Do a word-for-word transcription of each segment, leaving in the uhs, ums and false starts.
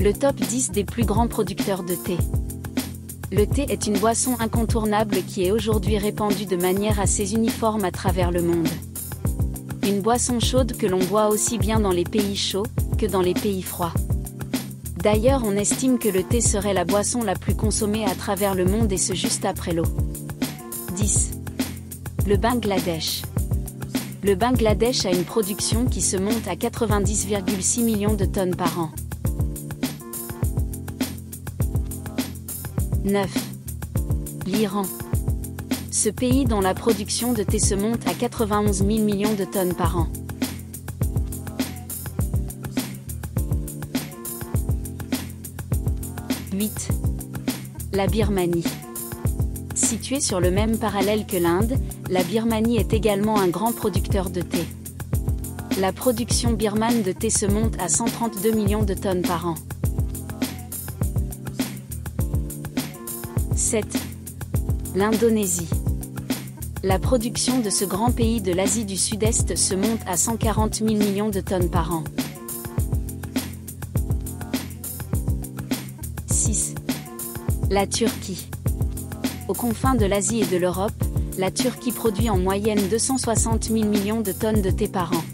Le top dix des plus grands producteurs de thé. Le thé est une boisson incontournable qui est aujourd'hui répandue de manière assez uniforme à travers le monde. Une boisson chaude que l'on boit aussi bien dans les pays chauds que dans les pays froids. D'ailleurs, on estime que le thé serait la boisson la plus consommée à travers le monde et ce juste après l'eau. dix. Le Bangladesh. Le Bangladesh a une production qui se monte à quatre-vingt-dix virgule six millions de tonnes par an. neuf. L'Iran. Ce pays dont la production de thé se monte à quatre-vingt-onze mille millions de tonnes par an. huit. La Birmanie. Située sur le même parallèle que l'Inde, la Birmanie est également un grand producteur de thé. La production birmane de thé se monte à cent trente-deux millions de tonnes par an. sept. L'Indonésie. La production de ce grand pays de l'Asie du Sud-Est se monte à cent quarante mille millions de tonnes par an. six. La Turquie. Aux confins de l'Asie et de l'Europe, la Turquie produit en moyenne deux cent soixante mille millions de tonnes de thé par an.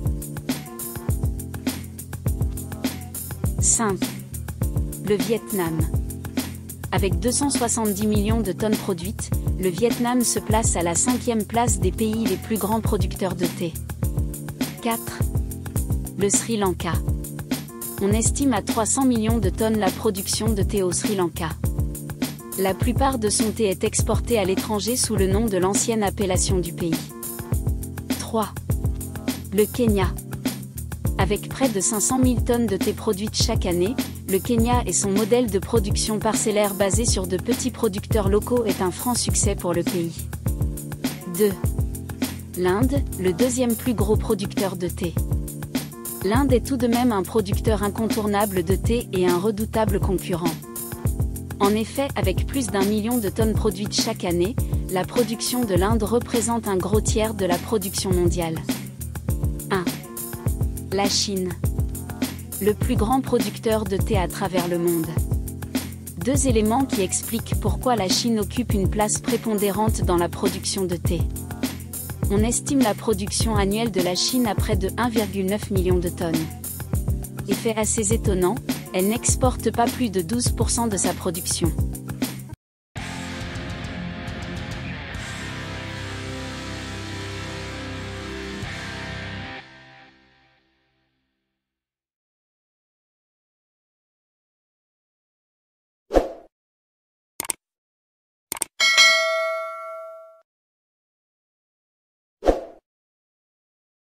cinq. Le Vietnam. Avec deux cent soixante-dix millions de tonnes produites, le Vietnam se place à la cinquième place des pays les plus grands producteurs de thé. quatre. Le Sri Lanka. On estime à trois cents millions de tonnes la production de thé au Sri Lanka. La plupart de son thé est exporté à l'étranger sous le nom de l'ancienne appellation du pays. trois. Le Kenya. Avec près de cinq cent mille tonnes de thé produites chaque année, le Kenya et son modèle de production parcellaire basé sur de petits producteurs locaux est un franc succès pour le pays. deux. L'Inde, le deuxième plus gros producteur de thé. L'Inde est tout de même un producteur incontournable de thé et un redoutable concurrent. En effet, avec plus d'un million de tonnes produites chaque année, la production de l'Inde représente un gros tiers de la production mondiale. un. La Chine. Le plus grand producteur de thé à travers le monde. Deux éléments qui expliquent pourquoi la Chine occupe une place prépondérante dans la production de thé. On estime la production annuelle de la Chine à près de un virgule neuf million de tonnes. Effet assez étonnant, elle n'exporte pas plus de douze pour cent de sa production.